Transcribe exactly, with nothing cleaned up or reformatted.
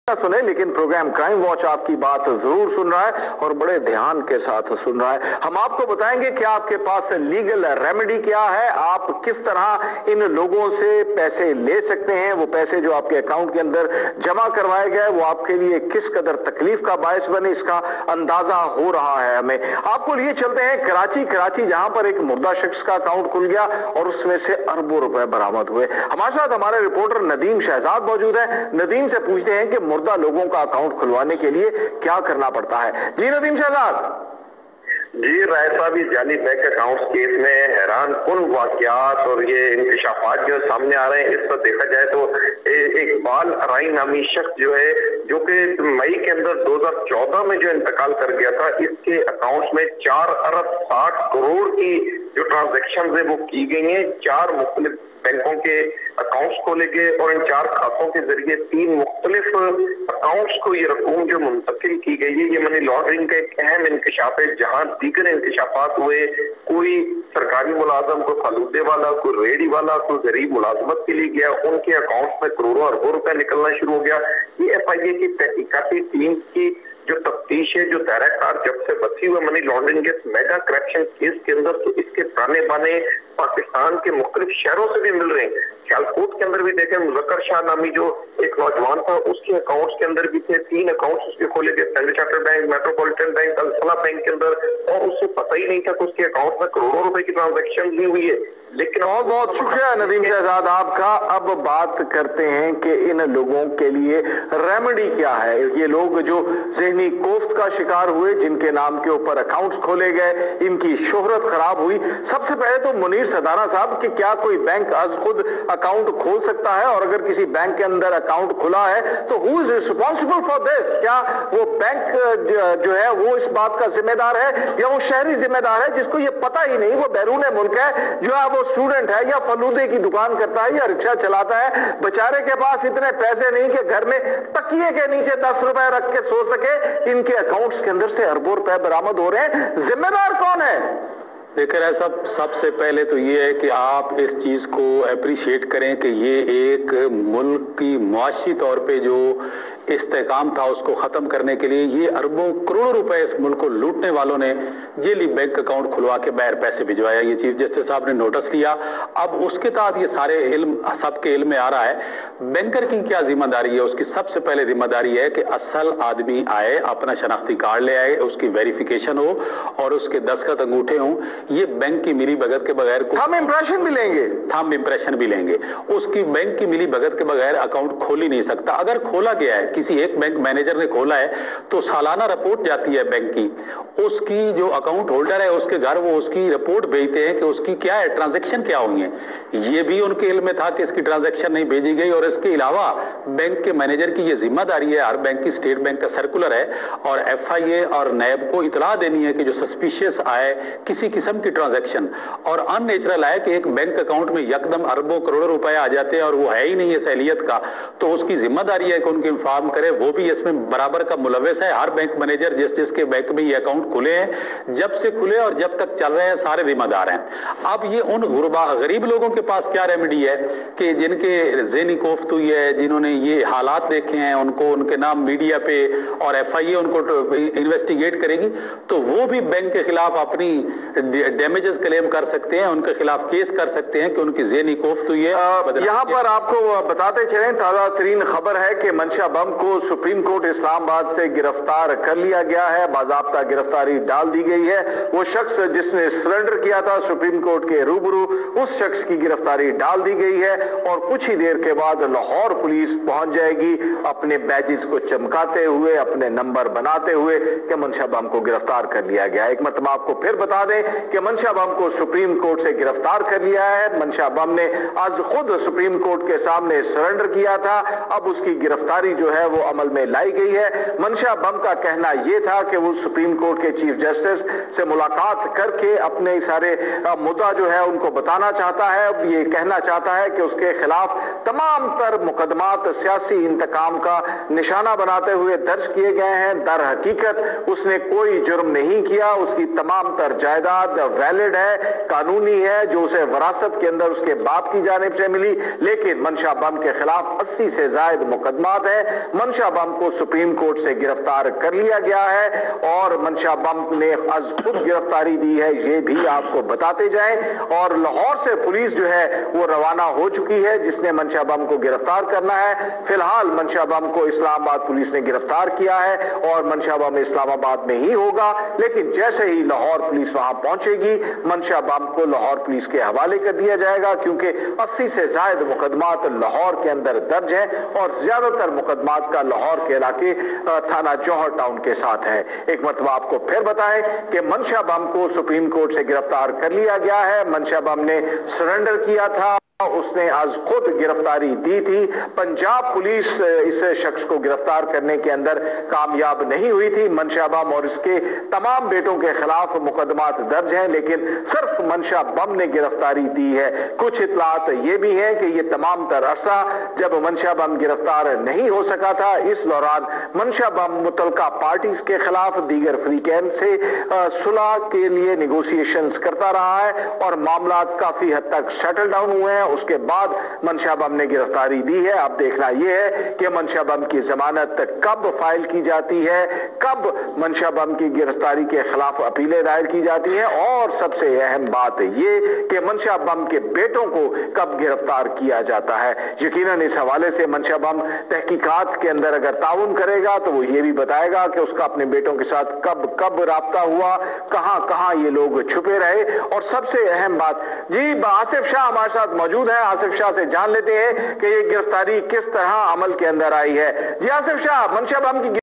सुने, लेकिन programme crime watch आपकी बात जरूर सुन रहा है और बड़े ध्यान के साथ सुन रहा है। हम आपको बताएंगे कि आपके पास लीगल रेमेडी क्या है, आप किस तरह इन लोगों से पैसे ले सकते हैं, वो पैसे जो आपके अकाउंट के अंदर जमा करवाए गए वो आपके लिए किस कदर तकलीफ का बायस बने, इसका अंदाजा हो रहा है हमें। आपको लिए चलते हैं कराची कराची जहां पर एक मुर्दा शख्स का अकाउंट खुल गया और उसमें से अरबों रुपए बरामद हुए। हमारे साथ हमारे रिपोर्टर नदीम शहजाद मौजूद है। नदीम से पूछते हैं कि मुर्दा लोगों का अकाउंट खुलवाने के लिए क्या करना पड़ता है। जी नदीम शहजाद। जी राय साहब, ये जाली बैंक अकाउंट केस में हैरान कुन वाकयात और ये इंकशाफात जो सामने आ रहे हैं, इस पर देखा जाए तो एक बाल राई नामी शख्स जो है, जो कि मई के अंदर दो हज़ार चौदह में जो इंतकाल कर गया था, इसके अकाउंट में चार अरब साठ करोड़ की जो ट्रांजेक्शन है वो की गई हैं। चार मुख्तलिफ बैंकों के अकाउंट्स खोले गए और इन चार खातों के जरिए तीन मुख्तलिफ अकाउंट्स को ये रकूम जो मुंतकिल की गई है, ये मनी लॉन्ड्रिंग का एक अहम इंकशाफ है। जहां दीगर इंकशाफात हुए, कोई सरकारी मुलाजम, कोई फालूदे वाला, कोई रेडी वाला, कोई गरीब मुलाजमत के लिए गया, उनके अकाउंट्स में करोड़ों अरबों रुपए निकलना शुरू हो गया। ये एफ आई ए की तहकीकाती टीम की जो तफ्तीश है, जो दायरा कार जब से बसी हुए मनी लॉन्ड्रिंग के मेगा करप्शन केस के अंदर, तो इसके ताने बाने पाकिस्तान के मुख्तलिफ शहरों से भी मिल रहे हैं। सियालकोट के अंदर भी देखें, मुजक्कर शाह नामी जो एक नौजवान था, उसके अकाउंट्स के अंदर भी थे तीन अकाउंट्स उसके खोले गए, Standard Chartered bank, Metropolitan bank, Alfalah bank के अंदर, और उससे पता ही नहीं था कि उसके अकाउंट में करोड़ों रुपए की ट्रांजेक्शन ली हुई है। लेकिन बहुत बहुत शुक्रिया नदीम शहजाद आपका। अब बात करते हैं कि इन लोगों के लिए रेमेडी क्या है। ये लोग जो ज़हनी कोफ्त का शिकार हुए, जिनके नाम के ऊपर अकाउंट्स खोले गए, इनकी शोहरत खराब हुई। सबसे पहले तो मुनीर सदाना साहब कि क्या कोई बैंक आज खुद अकाउंट खोल सकता है, और अगर किसी बैंक के अंदर अकाउंट खुला है तो who is responsible for this? क्या वो बैंक जो है वो इस बात का जिम्मेदार है या वो शहरी जिम्मेदार है जिसको ये पता ही नहीं, वो बैरून मुल्क है, जो है वो स्टूडेंट है या फलूदे की दुकान करता है या रिक्शा चलाता है, बेचारे के पास इतने पैसे नहीं कि घर में तकिए के नीचे दस रुपए रख के सो सके, इनके अकाउंट्स के अंदर से अरबों रुपए बरामद हो रहे हैं। जिम्मेदार कौन है? देखिए ऐसा, सबसे पहले तो ये है कि आप इस चीज को अप्रिशिएट करें कि ये एक मुल्क की मुआशी तौर पे जो इस्तेकाम था उसको खत्म करने के लिए ये अरबों करोड़ों रुपए इस मुल्क को लूटने वालों ने जेली बैंक अकाउंट खुलवा के बाहर पैसे भिजवाया। ये चीफ जस्टिस साहब ने नोटिस लिया। अब उसके तहत ये सारे इल्म सबके इल्म में आ रहा है। बैंकर की क्या जिम्मेदारी है? उसकी सबसे पहले जिम्मेदारी है कि असल आदमी आए, अपना शनाख्ती कार्ड ले आए, उसकी वेरिफिकेशन हो और उसके दस्तखत अंगूठे हों। ये बैंक की मिली भगत के बगैर थंब इंप्रेशन भी लेंगे थंब इंप्रेशन भी लेंगे उसकी बैंक की मिली भगत के बगैर अकाउंट खोल ही नहीं सकता। अगर खोला गया है, किसी एक बैंक मैनेजर ने खोला है, तो सालाना रिपोर्ट जाती है बैंक की, उसकी जो अकाउंट होल्डर है उसके घर वो उसकी रिपोर्ट भेजते हैं कि उसकी क्या है, ट्रांजैक्शन क्या हुई है। ये भी उनके इल्म में था कि इसकी ट्रांजैक्शन नहीं भेजी गई। और इसके अलावा बैंक के मैनेजर की ये जिम्मेदारी है, हर बैंक की, स्टेट बैंक का सर्कुलर है और एफ आई ए और नैब को इतला देनी है कि जो सस्पिशियस आए किसी किस्म की ट्रांजैक्शन और अननेचुरल आए कि एक बैंक अकाउंट में यकदम अरबों करोड़ों रुपए आ जाते हैं और वो है ही नहीं है सहलियत का, तो उसकी जिम्मेदारी है कि उनको इन्फॉर्म करे। वो भी इसमें बराबर का मुलव्वस है। हर बैंक मैनेजर जिस जिसके बैंक में ये अकाउंट खुले हैं, जब से खुले और जब तक चल रहे हैं, सारे जिम्मेदार हैं। अब ये उन गुरबा गरीब लोगों के पास क्या रेमेडी है कि जिनके ज़हनी कोफ्त हुई है, जिन्होंने ये हालात देखे हैं, उनको उनके नाम मीडिया पे और एफ आई ए उनको इन्वेस्टिगेट करेगी, तो वो भी बैंक के खिलाफ अपनी डैमेजेस क्लेम कर सकते हैं, उनके खिलाफ केस कर सकते हैं कि उनकी ज़हनी कोफ्त हुई है। यहां पर आपको बताते चलें, ताजा तरीन खबर है कि मंशा बम को सुप्रीम कोर्ट इस्लामाबाद से गिरफ्तार कर लिया गया है, बाज़ाब्ता गिरफ्तारी डाल दी गई है। वो शख्स जिसने सरेंडर किया था सुप्रीम कोर्ट के रूबरू, उस शख्स की गिरफ्तारी डाल दी गई है और कुछ ही देर के बाद लाहौर पुलिस पहुंच जाएगी अपने बैजेस को चमकाते हुए, अपने नंबर बनाते हुए कि मंशा बम को गिरफ्तार कर लिया गया है। एक मरतबा आपको फिर बता दें कि मंशा बम को सुप्रीम कोर्ट से गिरफ्तार कर लिया है। मंशा बम ने आज खुद सुप्रीम कोर्ट के सामने सरेंडर किया था। अब उसकी गिरफ्तारी जो है वो अमल में लाई गई है। मंशा बम का कहना यह था कि वो सुप्रीम कोर्ट के चीफ जस्टिस से मुलाकात करके अपने सारे मुद्दा जो है उनको बताना चाहता है। ये कहना चाहता है कि उसके खिलाफ तमाम तर मुकदमात सियासी इंतकाम का निशाना बनाते हुए दर्ज किए गए हैं। दर हकीकत उसने कोई जुर्म नहीं किया, उसकी तमाम तर जायदाद तहत वैलिड है, कानूनी है, जो उसे वरासत के अंदर उसके बाप की जानिब से मिली। लेकिन मंशा बम के खिलाफ अस्सी से ज्यादा मुकदमात है। मंशा बम को सुप्रीम कोर्ट से गिरफ्तार कर लिया गया है और मंशा बम ने आज खुद गिरफ्तारी दी है, ये भी आपको बताते जाएं। और लाहौर से पुलिस जो है वो रवाना हो चुकी है, जिसने मंशा बम को गिरफ्तार करना है। फिलहाल मंशा बम को इस्लामाबाद पुलिस ने गिरफ्तार किया है और मंशा बम इस्लामाबाद में ही होगा। लेकिन जैसे ही लाहौर पुलिस वहां पहुंचेगी, मंशा बम को लाहौर पुलिस के हवाले कर दिया जाएगा, क्योंकि अस्सी से ज्यादा मुकदमात लाहौर के अंदर दर्ज है और ज्यादातर मुकदमात का लाहौर के इलाके थाना जौहर टाउन के साथ है। एक मरतबा आपको फिर बताएं कि मंशा बम को सुप्रीम कोर्ट से गिरफ्तार कर लिया गया है। मंशा बम ने सरेंडर किया था, उसने आज खुद गिरफ्तारी दी थी। पंजाब पुलिस इस शख्स को गिरफ्तार करने के अंदर कामयाब नहीं हुई थी। मंशा बम और इसके तमाम बेटों के खिलाफ मुकदमात दर्ज हैं, लेकिन सिर्फ मंशा बम ने गिरफ्तारी दी है। कुछ इतलात ये भी हैं कि ये तमाम तर अरसा जब मंशा बम गिरफ्तार नहीं हो सका था, इस दौरान मंशा बम मुतलका पार्टीज के खिलाफ दीगर फ्रीकैन से सुलह के लिए निगोशिएशंस करता रहा है और मामला काफी हद तक सेटल डाउन हुए हैं। उसके बाद मंशा बम ने गिरफ्तारी दी है। अब देखना यह है कि मंशा बम की जमानत कब फाइल की जाती है, कब मंशा बम की गिरफ्तारी के खिलाफ अपीलें दायर की जाती हैं और सबसे अहम बात ये कि मंशा बम के बेटों को कब गिरफ्तार किया जाता है। यकीनन इस हवाले से मंशा बम तहकीकात के अंदर अगर ताउन करेगा तो वो ये भी बताएगा कि उसका अपने बेटों के साथ कब कब राब्ता हुआ, कहां कहां ये लोग छुपे रहे। और सबसे अहम बात जी, आसिफ शाह हमारे साथ मौजूद है। आसिफ शाह से जान लेते हैं कि ये गिरफ्तारी किस तरह अमल के अंदर आई है। जी आसिफ शाह, मंशा बम की